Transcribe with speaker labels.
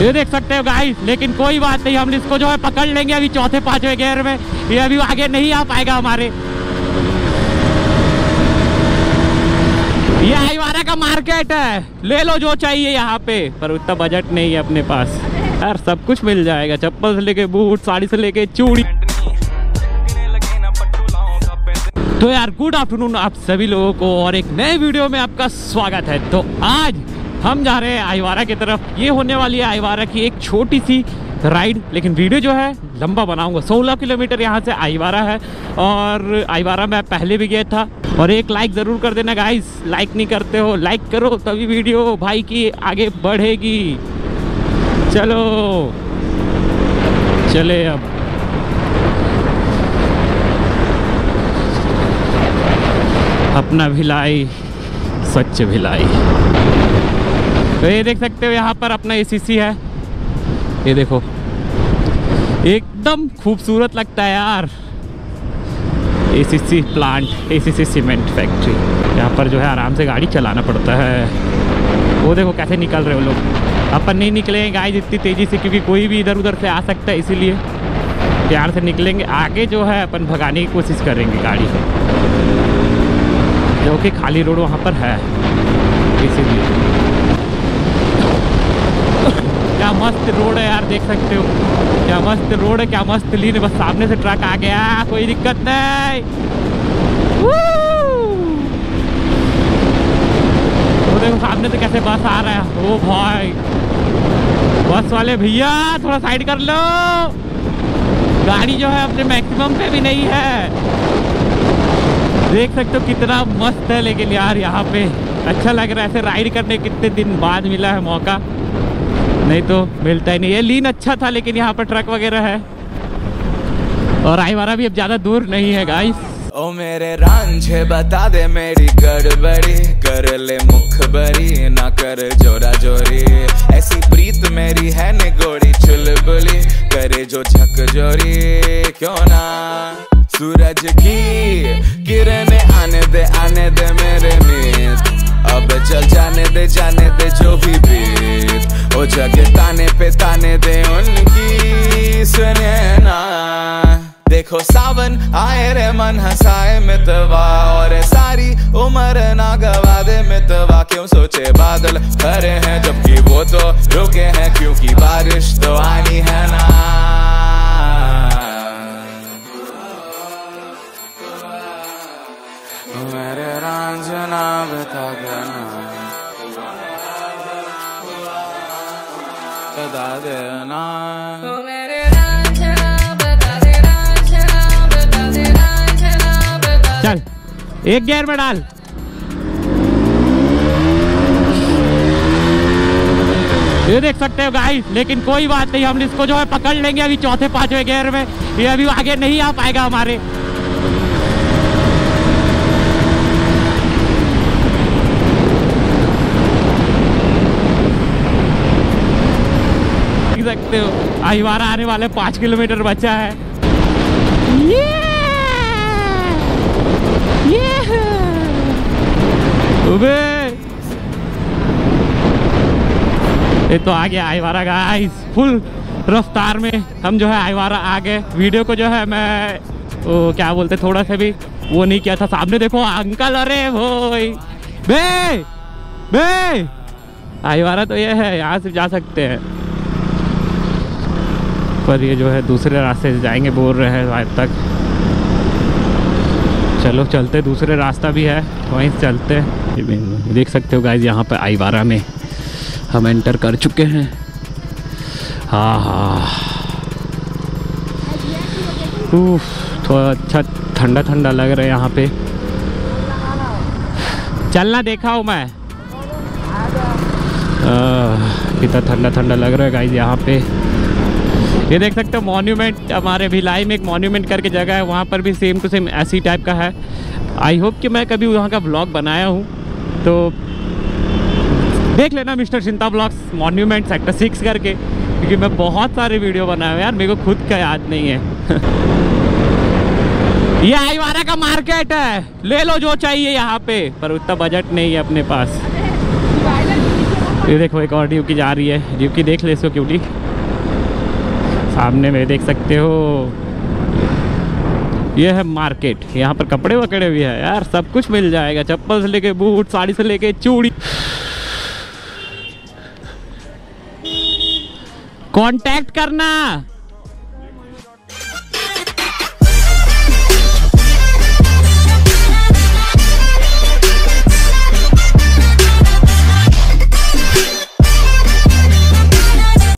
Speaker 1: ये देख सकते हो गाइस, लेकिन कोई बात नहीं, हम इसको जो है पकड़ लेंगे अभी चौथे पांचवें गियर में। ये अभी आगे नहीं आ पाएगा हमारे। ये आईवारा का मार्केट है, ले लो जो चाहिए यहाँ पे, पर उतना बजट नहीं है अपने पास। यार सब कुछ मिल जाएगा, चप्पल से लेके बूट, साड़ी से लेके चूड़ी। तो यार गुड आफ्टरनून आप सभी लोगों को, और एक नए वीडियो में आपका स्वागत है। तो आज हम जा रहे हैं आईवारा की तरफ। ये होने वाली है आईवारा की एक छोटी सी राइड, लेकिन वीडियो जो है लंबा बनाऊंगा। 16 किलोमीटर यहाँ से आईवारा है, और आईवारा मैं पहले भी गया था। और एक लाइक ज़रूर कर देना गाइस, लाइक नहीं करते हो, लाइक करो तभी वीडियो भाई की आगे बढ़ेगी। चलो चले अब। अपना भिलाई स्वच्छ भिलाई। तो ये देख सकते हो यहाँ पर अपना एसीसी है, ये देखो एकदम खूबसूरत लगता है यार। ACC plant, ACC cement factory. यहाँ पर जो है आराम से गाड़ी चलाना पड़ता है। वो देखो कैसे निकल रहे हो लोग। अपन नहीं निकलेंगे गाइस इतनी तेज़ी से, क्योंकि कोई भी इधर उधर से आ सकता है, इसीलिए प्यार से निकलेंगे। आगे जो है अपन भगाने की कोशिश करेंगे गाड़ी, जो कि खाली रोड वहाँ पर है, इसीलिए। क्या मस्त रोड है यार, देख सकते हो क्या मस्त रोड है, क्या मस्त लीन है। बस सामने से ट्रक आ गया, कोई दिक्कत नहीं। वो देखो सामने से कैसे बस आ रहा है। ओ भाई बस वाले भैया थोड़ा साइड कर लो, गाड़ी जो है अपने मैक्सिमम पे भी नहीं है। देख सकते हो कितना मस्त है, लेकिन यार यहाँ पे अच्छा लग रहा है ऐसे राइड करने। कितने दिन बाद मिला है मौका, नहीं तो मिलता ही नहीं। ये लीन अच्छा था, लेकिन यहाँ पर ट्रक वगैरह है, और आईवारा भी अब ज़्यादा दूर नहीं है गाइस।
Speaker 2: ओ मेरे रांझे बता दे मेरी गड़बड़ी, कर ले मुखबरी ना कर जोरा जोरी। ऐसी प्रीत मेरी है निगोड़ी चुलबुली, करे जो झकझोरी क्यों ना। सूरज की किरणें आने दे मेरे मीत। अब चल जाने दे जो भी बीत। ओ जगह ताने दे उनकी सुने ना। देखो सावन आए रे मन हंसाए मितवा, और सारी उम्र ना गवा दे मितवा। क्यों सोचे बादल खरे हैं जबकि वो तो रुके हैं, क्योंकि बारिश तो आनी है ना। मेरे रांझना बता देना, बता देना।
Speaker 1: चल एक गियर में डाल। ये देख सकते हो गाइस, लेकिन कोई बात नहीं, हम इसको जो है पकड़ लेंगे अभी चौथे पांचवें गियर में। ये अभी आगे नहीं आ पाएगा हमारे। देख सकते हो आईवारा आने वाले 5 किलोमीटर बचा है। ये तो आ गया आईवारा गाइस, फुल रफ्तार में हम जो है आईवारा आ गए। वीडियो को जो है मैं वो क्या बोलते थोड़ा सा भी वो नहीं किया था। सामने देखो अंकल, अरे भाई बे आईवारा तो ये है, यहाँ से जा सकते हैं, पर ये जो है दूसरे रास्ते से जाएंगे बोल रहे हैं आज तक। चलो चलते, दूसरे रास्ता भी है वहीं से चलते। देख सकते हो गाइस यहाँ पे आईवारा में हम एंटर कर चुके हैं। हाँ थोड़ा अच्छा ठंडा ठंडा लग रहा है यहाँ पे। चलना देखा हूँ मैं, कितना ठंडा ठंडा लग रहा है गाइस यहाँ पे। ये देख सकते हो मॉन्यूमेंट, हमारे भिलाई में एक मॉन्यूमेंट करके जगह है, वहाँ पर भी सेम टू सेम ऐसी टाइप का है। आई होप कि मैं कभी वहाँ का ब्लॉग बनाया हूँ, तो देख लेना मिस्टर चिंता ब्लॉग्स मॉन्यूमेंट सेक्टर 6 करके, क्योंकि मैं बहुत सारे वीडियो बनाए हुए यार, मेरे को खुद का याद नहीं है। ये आईवारा का मार्केट है, ले लो जो चाहिए यहाँ पे, पर उतना बजट नहीं है अपने पास। ये देखो एक और ड्यूकी जा रही है। ड्यूकी देख ले इसको क्यूटी, सामने में देख सकते हो। ये है मार्केट, यहाँ पर कपड़े वकड़े भी है यार, सब कुछ मिल जाएगा, चप्पल से लेके बूट, साड़ी से लेके चूड़ी। कांटेक्ट करना।